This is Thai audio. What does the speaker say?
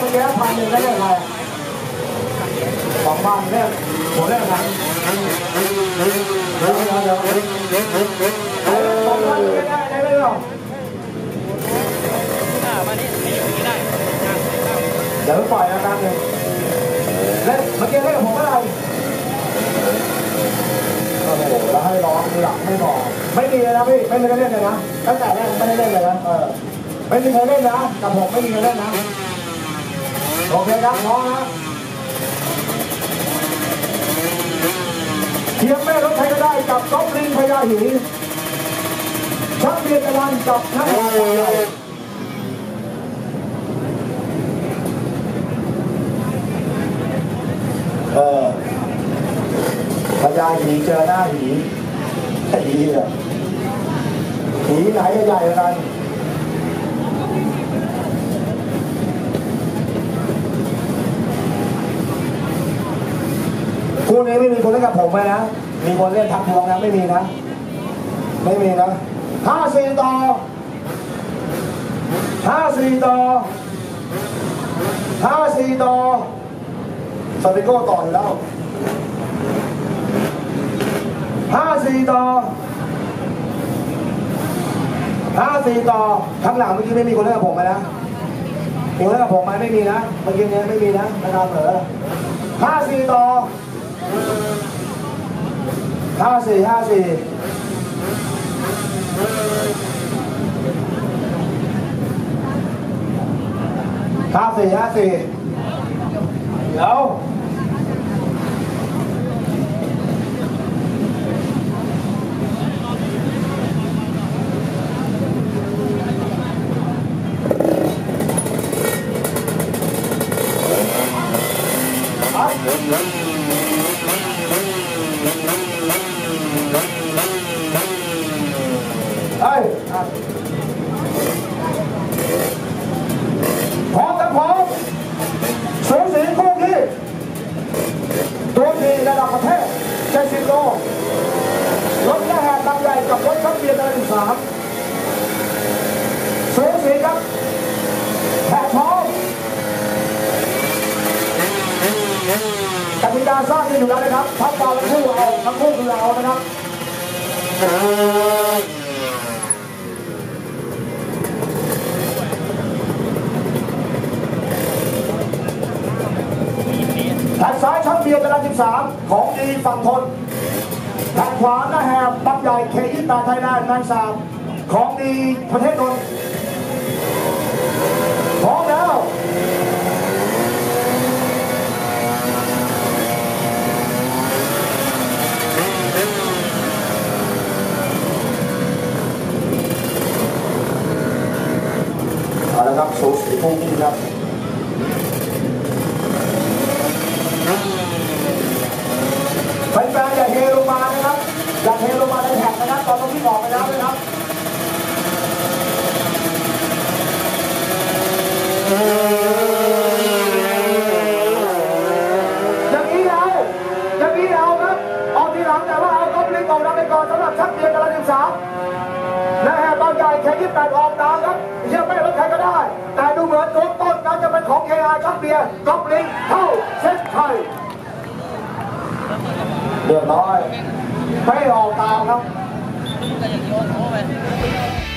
แก๊ส1,000ได้ยังไง2 บ้านเนี่ยผมได้ไหมเดี๋ยว2 บ้านได้ไหมหรอเดี๋ยวปล่อยอาการหนึ่งเล่นเมื่อกี้เล่นกับผมอะไรโอ้โหแล้วให้ร้องหลับไม่บอกไม่มีเลยนะพี่ไม่ได้เล่นเลยนะตั้งแต่แรกไม่ได้เล่นเลยนะไม่มีใครเล่นนะกับผมไม่มีใครเล่นนะโอเคครับพร้อมนะเทียมแม่รถใครก็ได้กับก๊อฟลิงพญาหีชักเบียร์กระลันกับนักบอลพญาหีเจอหน้าหีหีอ่ะหีไหนใหญ่กว่ากันคู่นี้ไม่มีคนเล่นกับผมไหมนะมีคนเล่นทักทวงนะไม่มีนะ5-4 ต่อซาบิโก้ต่ออยู่แล้ว5-4 ต่อข้างหลังเมื่อกี้ไม่มีคนเล่นกับผมไหมนะมีคนเล่นกับผมไหมไม่มีนะเมื่อกี้เนี้ยไม่มีนะนะครับเหรอ5-4 ต่อ5-4เดี๋ยวพร้อมสูงสีคู่ที่ตัวทีระดับประเทศ70 โลรถแห่ลำใหญ่กับรถชักเบียร์ระดับ3สูงสีครับแห่พร้อมกติกาสร้างที่อยู่แล้วนะครับทับฟาวทั้งคู่คือเรานะครับแผ่นซ้ายชักเบียร์กระดาน13ของดีฝั่งทนแผ่นขวาหน้าแหบบักใหญ่เคยิตาไทยแลนด์แมนซามของดีประเทศนนท์พร้อมแล้วเอาละครับสูสีคู่นี้ครับแฟนๆอย่าเฮลงมานะครับอย่าเฮลงมาในแท็กนะครับตอนนี้ออกไปแล้วนะครับอย่างนี้เอาครับออกทีหลังแต่ว่าเอาก๊อฟลิงออกนำไปก่อนสำหรับชักเบียร์กระดาน13และแห่บางใหญ่เคยิป8ออกตามครับเชื่อไม่รถใครก็ได้แต่ดูเหมือนตัวต้นนั้นจะเป็นของKRชักเบียร์ก๊อฟลิงเข้าเส้นชัยเรียบร้อยไม่ออกตามครับ